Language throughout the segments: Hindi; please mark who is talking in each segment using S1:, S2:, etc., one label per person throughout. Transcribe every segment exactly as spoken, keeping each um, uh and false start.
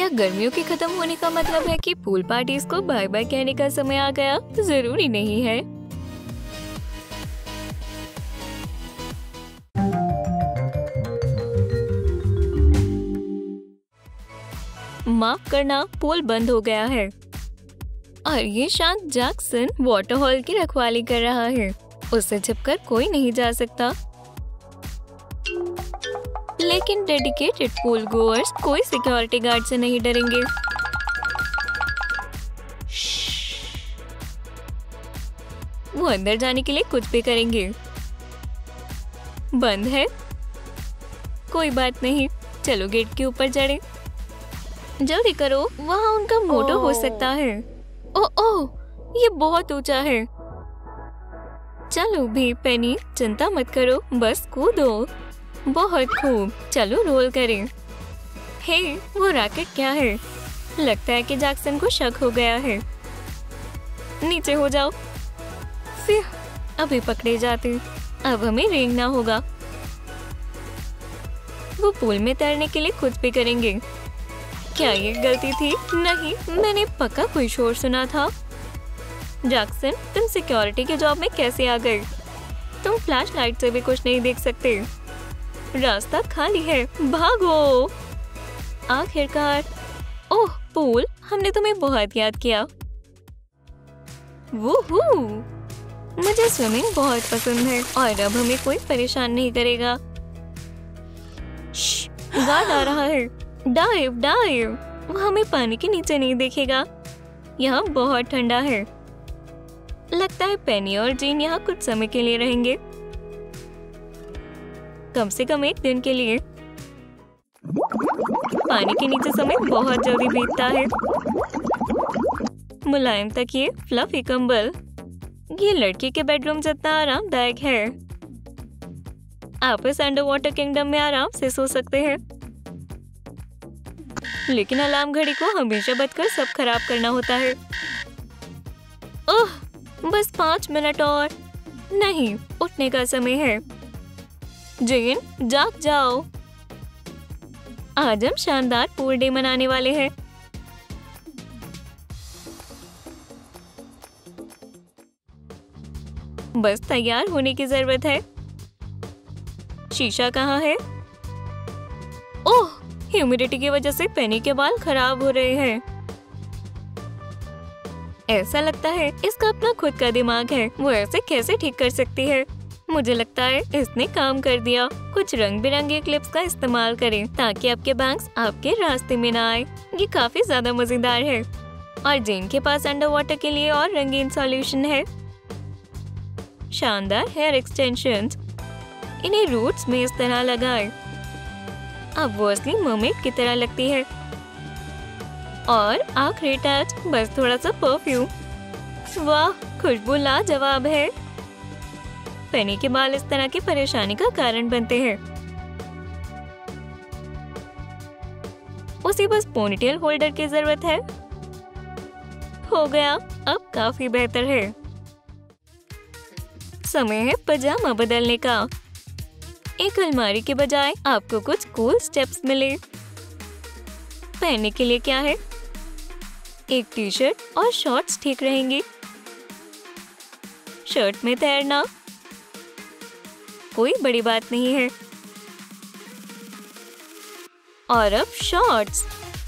S1: क्या गर्मियों के खत्म होने का मतलब है कि पूल पार्टीज को बाय बाय कहने का समय आ गया? जरूरी नहीं है। माफ करना, पूल बंद हो गया है और ये शांत जैक्सन वाटर हॉल की रखवाली कर रहा है। उससे छिपकर कोई नहीं जा सकता। लेकिन डेडिकेटेड पूल गोअर्स कोई सिक्योरिटी गार्ड से नहीं डरेंगे। वो अंदर जाने के लिए कुछ भी करेंगे। बंद है। कोई बात नहीं, चलो गेट के ऊपर चढ़े। जल्दी करो, वहाँ उनका मोटो हो सकता है। ओह ओह, ये बहुत ऊंचा है। चलो भी पेनी, चिंता मत करो, बस कूदो। बहुत खूब, चलो रोल करें। हे, वो रैकेट क्या है? लगता है कि जैक्सन को शक हो गया है। नीचे हो जाओ। फिर अभी पकड़े जाते। अब हमें रेंगना होगा। वो पूल में तैरने के लिए कुछ भी करेंगे। क्या ये गलती थी? नहीं, मैंने पक्का कोई शोर सुना था। जैक्सन, तुम सिक्योरिटी के जॉब में कैसे आ गए? तुम फ्लैश लाइट से भी कुछ नहीं देख सकते। रास्ता खाली है, भागो। आखिरकार। ओह पूल, हमने तुम्हें बहुत याद किया। वूहू, मुझे स्विमिंग बहुत पसंद है और अब हमें कोई परेशान नहीं करेगा। गार्ड आ रहा है। डाइव डाइव, वो हमें पानी के नीचे नहीं देखेगा। यहाँ बहुत ठंडा है। लगता है पेनी और जीन यहाँ कुछ समय के लिए रहेंगे, कम से कम एक दिन के लिए। पानी के नीचे समय बहुत जल्दी बीतता है। मुलायम तकिए, फ्लफी कंबल, ये लड़की के बेडरूम जितना आरामदायक है। आप इस अंडर वाटर किंगडम में आराम से सो सकते हैं। लेकिन अलार्म घड़ी को हमेशा बदकर सब खराब करना होता है। ओह, बस पाँच मिनट और। नहीं, उठने का समय है। जेन, जाग जाओ। आज हम शानदार पूल डे मनाने वाले हैं। बस तैयार होने की जरूरत है। शीशा कहाँ है? ओह, ह्यूमिडिटी की वजह से पेनी के बाल खराब हो रहे हैं। ऐसा लगता है इसका अपना खुद का दिमाग है। वो ऐसे कैसे ठीक कर सकती है? मुझे लगता है इसने काम कर दिया। कुछ रंग बिरंगे क्लिप्स का इस्तेमाल करें ताकि आपके बैंग्स आपके रास्ते में ना आए। ये काफी ज्यादा मजेदार है। और जेन के पास अंडर वाटर के लिए और रंगीन सॉल्यूशन है। शानदार हेयर एक्सटेंशंस, इन्हें रूट्स में इस तरह लगाएं। अब वो असली मरमेड की तरह लगती है। और आखिरी टच, बस थोड़ा सा परफ्यूम। वाह, खुशबू लाजवाब है। पेनी के बाल इस तरह की परेशानी का कारण बनते हैं। उसे बस पोनीटेल होल्डर की जरूरत है। हो गया, अब काफी बेहतर है। समय है पजामा बदलने का। एक अलमारी के बजाय आपको कुछ कूल स्टेप्स मिले। पहनने के लिए क्या है? एक टी शर्ट और शॉर्ट्स ठीक रहेंगी। शर्ट में तैरना कोई बड़ी बात नहीं है। और अब शॉर्ट्स,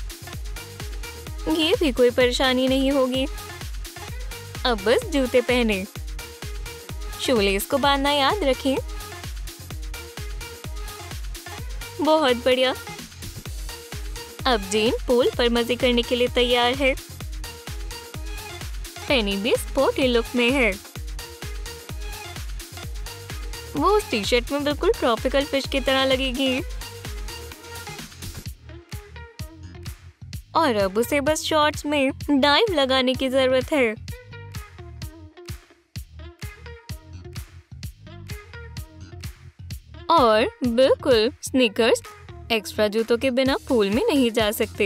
S1: ये भी कोई परेशानी नहीं होगी। अब बस जूते पहने। शूलेस को बांधना याद रखें। बहुत बढ़िया। अब जेन पूल पर मजे करने के लिए तैयार है। पेनी भी स्पोर्टी लुक में है। वो उस टी शर्ट में बिल्कुल ट्रॉपिकल फिश की तरह लगेगी। और अब उसे बस शॉर्ट्स में डाइव लगाने की जरूरत है। और बिल्कुल स्नीकर्स, एक्स्ट्रा जूतों के बिना पूल में नहीं जा सकते।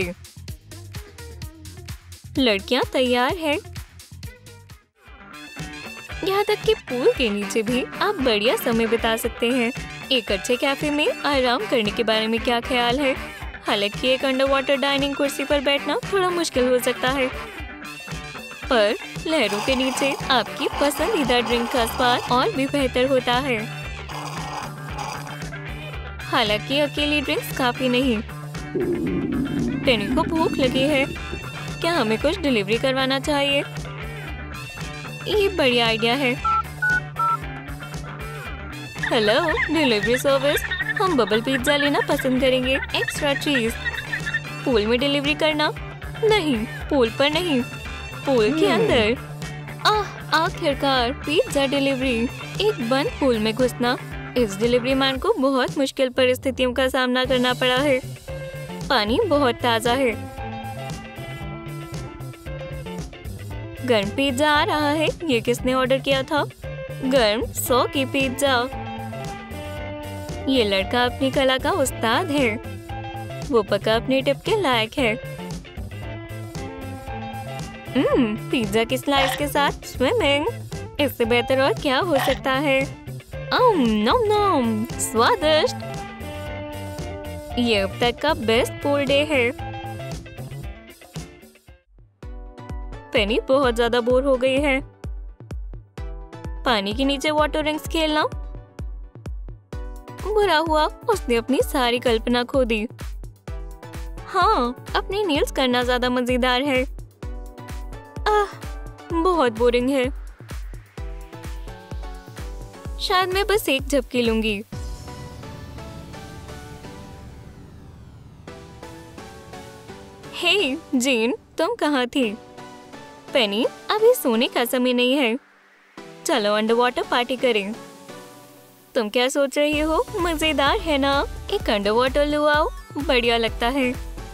S1: लड़कियां तैयार हैं। यहाँ तक कि पूल के नीचे भी आप बढ़िया समय बिता सकते हैं। एक अच्छे कैफे में आराम करने के बारे में क्या ख्याल है? हालांकि एक अंडर वाटर डाइनिंग कुर्सी पर बैठना थोड़ा मुश्किल हो सकता है, पर लहरों के नीचे आपकी पसंदीदा ड्रिंक का स्वाद और भी बेहतर होता है। हालांकि अकेली ड्रिंक्स काफी नहीं। पेनी को भूख लगी है, क्या हमें कुछ डिलीवरी करवाना चाहिए? ये बढ़िया आइडिया है। हेलो डिलीवरी सर्विस, हम बबल पिज्जा लेना पसंद करेंगे, एक्स्ट्रा चीज। पूल में डिलीवरी करना? नहीं, पूल पर नहीं, पूल के अंदर। आह, आखिरकार पिज्जा डिलीवरी। एक बंद पूल में घुसना। इस डिलीवरी मैन को बहुत मुश्किल परिस्थितियों का सामना करना पड़ा है। पानी बहुत ताजा है। गर्म पिज्जा आ रहा है। ये किसने ऑर्डर किया था? गर्म सौ की पिज्जा। ये लड़का अपनी कला का उस्ताद है। वो पक्का अपने टिप के लायक है। हम्म, पिज्जा की स्लाइस के साथ स्विमिंग, इससे बेहतर और क्या हो सकता है? अम, नम नम, स्वादिष्ट। ये अब तक का बेस्ट पूल डे है। पेनी बहुत ज्यादा बोर हो गई है। पानी के नीचे वाटर रिंग्स खेलना? बुरा हुआ, उसने अपनी सारी कल्पना खो दी। हाँ, अपनी नील्स करना ज्यादा मजेदार है। आह, बहुत बोरिंग है। शायद मैं बस एक झपकी लूंगी। हे जीन, तुम कहाँ थी? पेनी, अभी सोने का समय नहीं है। चलो अंडर वाटर पार्टी करें। तुम क्या सोच रही हो? मजेदार है ना? एक अंडर वाटर लुआओ, बढ़िया लगता है।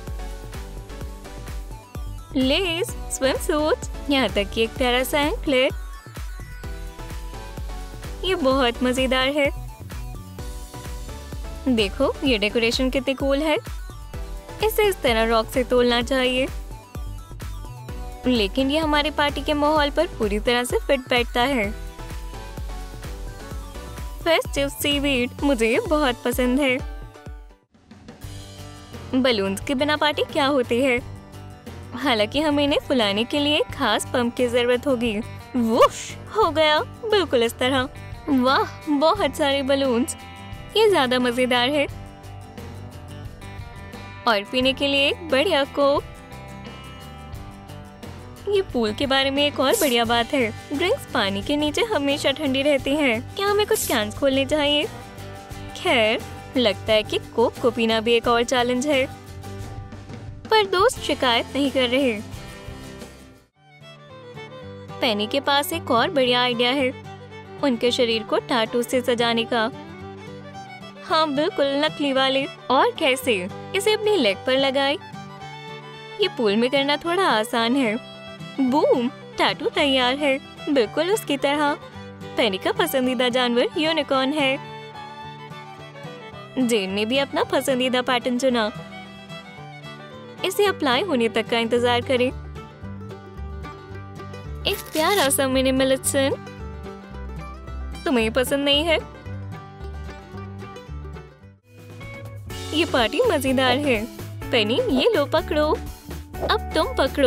S1: लेस, स्विम सूट, यहाँ तक कि एक प्यारा सा एंकलेट। ये बहुत मजेदार है। देखो ये डेकोरेशन कितनी कूल है। इसे इस तरह रॉक से तोड़ना चाहिए, लेकिन ये हमारे पार्टी के माहौल पर पूरी तरह से फिट बैठता है। फेस्टिव सीवीड, मुझे ये बहुत पसंद है। बलून्स के बिना पार्टी क्या होती है? हालांकि हमें इन्हें फुलाने के लिए खास पंप की जरूरत होगी। वुश, हो गया, बिल्कुल इस तरह। वाह, बहुत सारे बलून्स, ये ज्यादा मजेदार है। और पीने के लिए एक बढ़िया कोक। ये पूल के बारे में एक और बढ़िया बात है, ड्रिंक्स पानी के नीचे हमेशा ठंडी रहती हैं। क्या हमें कुछ कैंस खोलने चाहिए? खैर, लगता है कि कोक को पीना भी एक और चैलेंज है। पर दोस्त शिकायत नहीं कर रहे। पेनी के पास एक और बढ़िया आइडिया है, उनके शरीर को टाटू से सजाने का। हाँ बिल्कुल, नकली वाले। और कैसे? इसे अपनी लेग पर लगाए। ये पूल में करना थोड़ा आसान है। बूम, टैटू तैयार है, बिल्कुल उसकी तरह। पेनी का पसंदीदा जानवर यूनिकॉर्न है। जेन ने भी अपना पसंदीदा पैटर्न चुना। इसे अप्लाई होने तक का इंतजार करें। एक प्यारा सा मिनिमलिस्ट। तुम्हें पसंद नहीं है? ये पार्टी मजेदार है। पेनी, ये लो पकड़ो। अब तुम पकड़ो।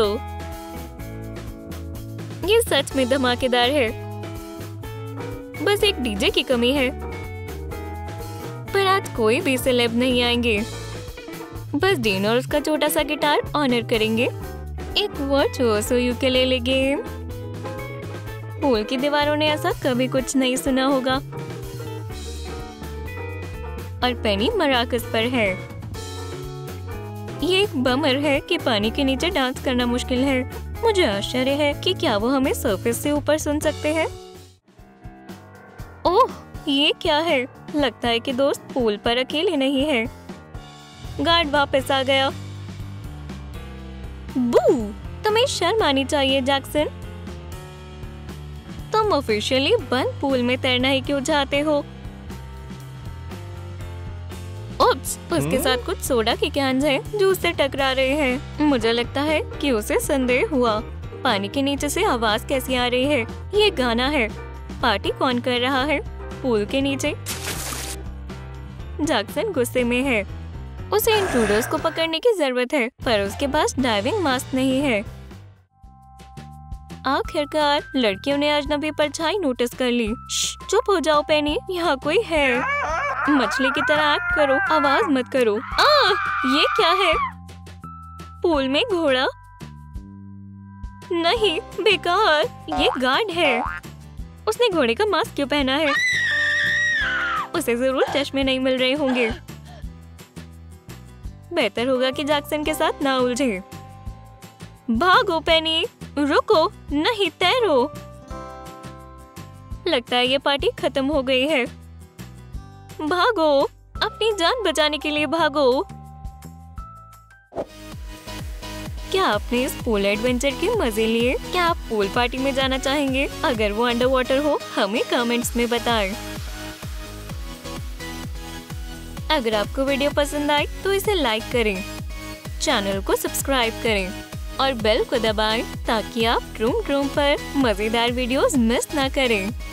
S1: ये सच में धमाकेदार है। बस एक डीजे की कमी है। पर आज कोई भी सेलेब नहीं आएंगे। बस डीन और उसका छोटा सा गिटार ऑनर करेंगे। एक वर्चुओसो यूकेलेले गेम। पूल की दीवारों ने ऐसा कभी कुछ नहीं सुना होगा। और पेनी मराकस पर है। ये एक बमर है कि पानी के नीचे डांस करना मुश्किल है। मुझे आश्चर्य है कि क्या वो हमें सरफेस से ऊपर सुन सकते हैं। ओह, ये क्या है? लगता है कि दोस्त पूल पर अकेले नहीं है। गार्ड वापस आ गया। बू, तुम्हें शर्म आनी चाहिए जैक्सन। तुम ऑफिशियली बंद पूल में तैरना ही क्यों चाहते हो? उप्स, उसके साथ कुछ सोडा की कैन हैं जो उससे टकरा रहे हैं। मुझे लगता है कि उसे संदेह हुआ। पानी के नीचे से आवाज कैसी आ रही है? ये गाना है। पार्टी कौन कर रहा है? पूल के नीचे। जैक्सन गुस्से में है। उसे इंट्रूडर्स को पकड़ने की जरूरत है, पर उसके पास डाइविंग मास्क नहीं है। आखिरकार लड़कियों ने अजनबी परछाई नोटिस कर ली। चुप हो जाओ पेनी, यहाँ कोई है। मछली की तरह एक्ट करो, आवाज मत करो। आ, ये क्या है? पूल में घोड़ा? नहीं, बेकार, ये गार्ड है। उसने घोड़े का मास्क क्यों पहना है? उसे जरूर चश्मे नहीं मिल रहे होंगे। बेहतर होगा कि जैक्सन के साथ ना उलझे। भागो पेनी, रुको, नहीं तैरो। लगता है ये पार्टी खत्म हो गई है। भागो, अपनी जान बचाने के लिए भागो। क्या आपने इस पूल एडवेंचर के मजे लिए? क्या आप पूल पार्टी में जाना चाहेंगे? अगर वो अंडर वाटर हो, हमें कमेंट्स में बताएं। अगर आपको वीडियो पसंद आए तो इसे लाइक करें, चैनल को सब्सक्राइब करें और बेल को दबाएं ताकि आप ट्रूम ट्रूम पर मजेदार वीडियोस मिस ना करें।